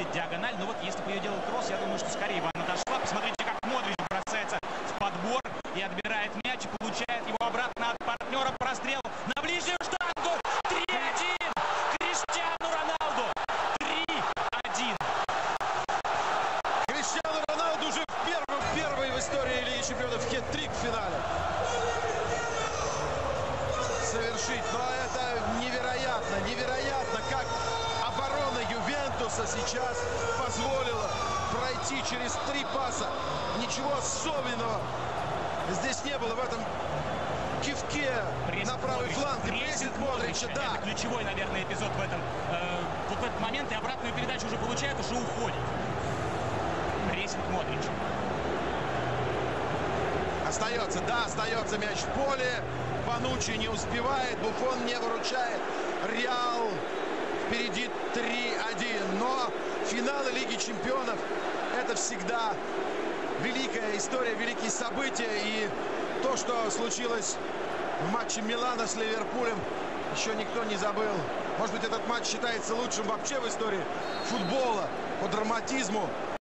диагональ. Но вот если бы ее делал кросс, я думаю, что скорее бы она дошла. Посмотрите, как Модрич бросается в подбор и отбирает мяч, и получает его обратно от партнера. Прострел на ближнюю штангу. 3-1. Криштиану Роналду. 3-1. Криштиану Роналду уже первый в истории Лиги Чемпионов хет-трик в финале совершить. Но это невероятно, как оборона Ювентуса сейчас позволила пройти через 3 паса. Ничего особенного здесь не было в этом кивке на правый фланг. Прессинг Модрича, да. Это ключевой, наверное, эпизод в этом. Вот в этот момент и обратную передачу уже получает, уже уходит. Прессинг Модрича. Остается мяч в поле. Бонуччи не успевает, Буффон не выручает. Реал впереди 3-1. Но финалы Лиги Чемпионов — это всегда великая история, великие события. И то, что случилось в матче Милана с Ливерпулем, еще никто не забыл. Может быть, этот матч считается лучшим вообще в истории футбола по драматизму.